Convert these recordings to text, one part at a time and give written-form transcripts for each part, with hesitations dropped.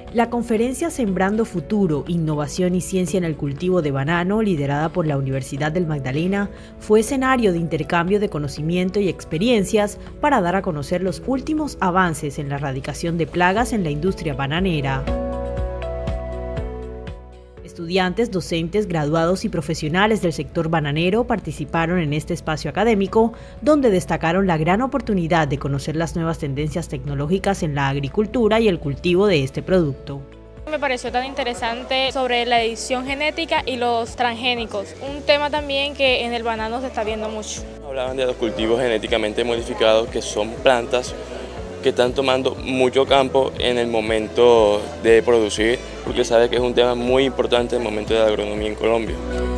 La conferencia Sembrando Futuro, Innovación y Ciencia en el Cultivo de Banano, liderada por la Universidad del Magdalena, fue escenario de intercambio de conocimiento y experiencias para dar a conocer los últimos avances en la erradicación de plagas en la industria bananera. Estudiantes, docentes, graduados y profesionales del sector bananero participaron en este espacio académico, donde destacaron la gran oportunidad de conocer las nuevas tendencias tecnológicas en la agricultura y el cultivo de este producto. Me pareció tan interesante sobre la edición genética y los transgénicos, un tema también que en el banano se está viendo mucho. Hablaban de los cultivos genéticamente modificados, que son plantas que están tomando mucho campo en el momento de producir, porque sabe que es un tema muy importante en el momento de la agronomía en Colombia.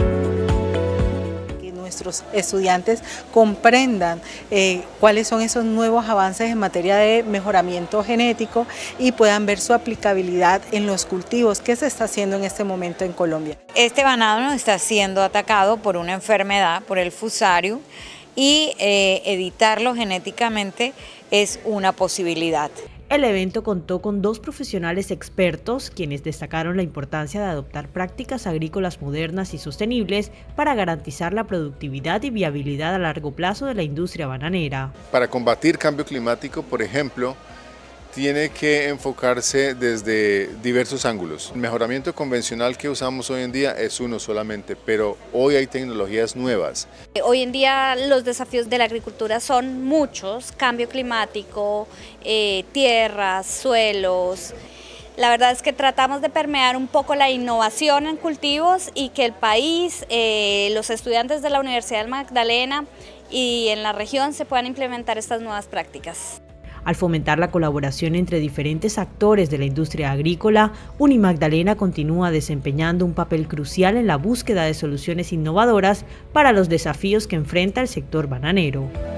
Que nuestros estudiantes comprendan cuáles son esos nuevos avances en materia de mejoramiento genético y puedan ver su aplicabilidad en los cultivos que se está haciendo en este momento en Colombia. Este banano está siendo atacado por una enfermedad, por el fusarium, y editarlo genéticamente es una posibilidad. El evento contó con 2 profesionales expertos, quienes destacaron la importancia de adoptar prácticas agrícolas modernas y sostenibles para garantizar la productividad y viabilidad a largo plazo de la industria bananera. Para combatir cambio climático, por ejemplo, tiene que enfocarse desde diversos ángulos. El mejoramiento convencional que usamos hoy en día es uno solamente, pero hoy hay tecnologías nuevas. Hoy en día los desafíos de la agricultura son muchos: cambio climático, tierras, suelos. La verdad es que tratamos de permear un poco la innovación en cultivos y que el país, los estudiantes de la Universidad del Magdalena y en la región se puedan implementar estas nuevas prácticas. Al fomentar la colaboración entre diferentes actores de la industria agrícola, Unimagdalena continúa desempeñando un papel crucial en la búsqueda de soluciones innovadoras para los desafíos que enfrenta el sector bananero.